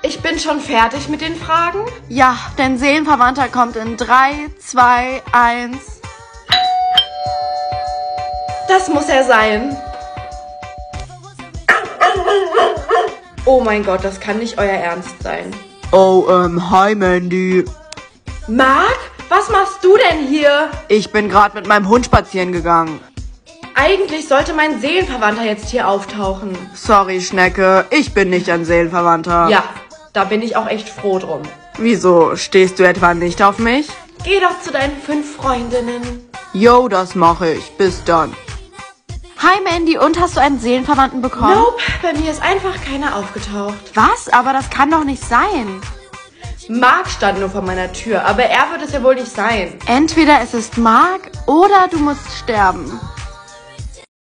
ich bin schon fertig mit den Fragen. Ja, dein Seelenverwandter kommt in 3, 2, 1. Das muss er sein. Oh mein Gott, das kann nicht euer Ernst sein. Oh, hi Mandy. Marc, was machst du denn hier? Ich bin gerade mit meinem Hund spazieren gegangen. Eigentlich sollte mein Seelenverwandter jetzt hier auftauchen. Sorry, Schnecke, ich bin nicht ein Seelenverwandter. Ja, da bin ich auch echt froh drum. Wieso, stehst du etwa nicht auf mich? Geh doch zu deinen 5 Freundinnen. Jo, das mache ich. Bis dann. Hi Mandy, und hast du einen Seelenverwandten bekommen? Nope, bei mir ist einfach keiner aufgetaucht. Was? Aber das kann doch nicht sein. Marc stand nur vor meiner Tür, aber er wird es ja wohl nicht sein. Entweder es ist Marc oder du musst sterben.